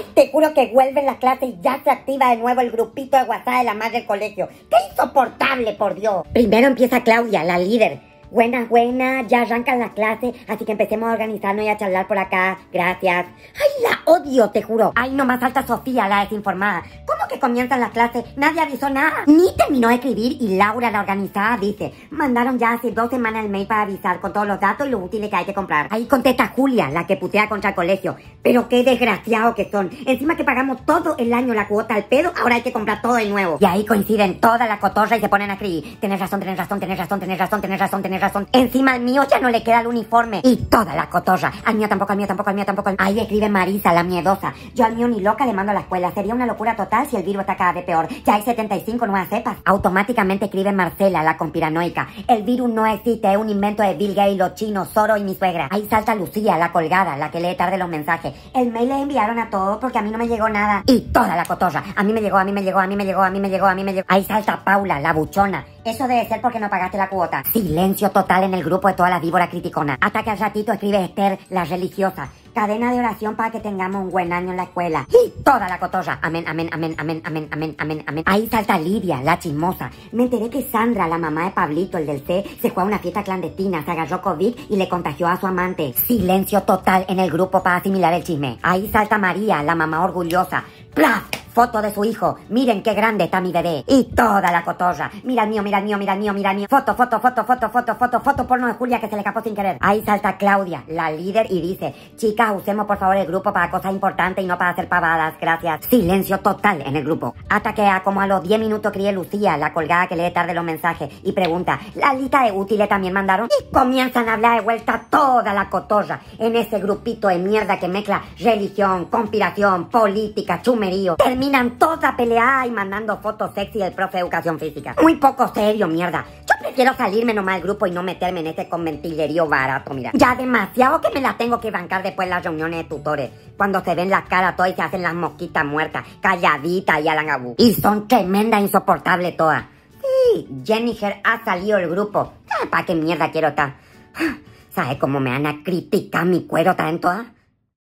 Ay, te juro que vuelven las clases y ya se activa de nuevo el grupito de WhatsApp de la madre del colegio. ¡Qué insoportable, por Dios! Primero empieza Claudia, la líder. Buenas, buenas, ya arrancan las clases, así que empecemos a organizarnos y a charlar por acá. Gracias. ¡Ay, la odio, te juro! ¡Ay, nomás falta Sofía, la desinformada! ¿Cómo que comienzan las clases? Nadie avisó nada. Ni terminó de escribir y Laura, la organizada, dice: mandaron ya hace 2 semanas el mail para avisar con todos los datos y lo útiles que hay que comprar. Ahí contesta Julia, la que putea contra el colegio. Pero qué desgraciados que son. Encima que pagamos todo el año la cuota al pedo, ahora hay que comprar todo de nuevo. Y ahí coinciden toda la cotorra y se ponen a escribir: tenés razón, tenés razón, tenés razón, tenés razón, tenés razón, tenés razón. Encima al mío ya no le queda el uniforme. Y toda la cotorra. Al mío tampoco, al mío tampoco, al mío tampoco. Ahí escribe Marisa, la miedosa: yo al mío ni loca le mando a la escuela. Sería una locura total si el virus está cada vez peor. Ya hay 75 nuevas cepas. Automáticamente escribe Marcela, la conspiranoica: el virus no existe, es un invento de Bill Gates, los chinos, Soros y mi suegra. Ahí salta Lucía, la colgada, la que lee tarde los mensajes: el mail les enviaron a todos porque a mí no me llegó nada. Y toda la cotorra: a mí me llegó, a mí me llegó, a mí me llegó, a mí me llegó, a mí me llegó. Ahí salta Paula, la buchona: eso debe ser porque no pagaste la cuota. Silencio total en el grupo de todas las víboras criticonas. Hasta que al ratito escribe Esther, la religiosa: cadena de oración para que tengamos un buen año en la escuela. Y toda la cotorra: amén, amén, amén, amén, amén, amén, amén, amén. Ahí salta Lidia, la chismosa: me enteré que Sandra, la mamá de Pablito, el del C, se fue a una fiesta clandestina, se agarró COVID y le contagió a su amante. Silencio total en el grupo para asimilar el chisme. Ahí salta María, la mamá orgullosa: ¡plaf! Foto de su hijo: miren qué grande está mi bebé. Y toda la cotorra: mira el mío, mira el mío, mira el mío, mira el mío. Foto, foto, foto, foto, foto, foto, foto porno de Julia que se le escapó sin querer. Ahí salta Claudia, la líder, y dice: chicas, usemos por favor el grupo para cosas importantes y no para hacer pavadas, gracias. Silencio total en el grupo. Hasta que como a los 10 minutos escribe Lucía, la colgada que lee tarde los mensajes, y pregunta: ¿la lista de útiles también mandaron? Y comienzan a hablar de vuelta toda la cotorra en ese grupito de mierda que mezcla religión, conspiración, política, chumerío. Terminan toda peleada y mandando fotos sexy del profe de educación física. Muy poco serio, mierda. Yo prefiero salirme nomás del grupo y no meterme en este conventillerío barato, mira. Ya demasiado que me la tengo que bancar después de las reuniones de tutores, cuando se ven las caras todas y se hacen las mosquitas muertas, calladitas y alangabú. Y son tremendas, insoportables todas. Sí, Jennifer ha salido del grupo. ¿Para qué mierda quiero estar? ¿Sabes cómo me van a criticar mi cuero tan toda?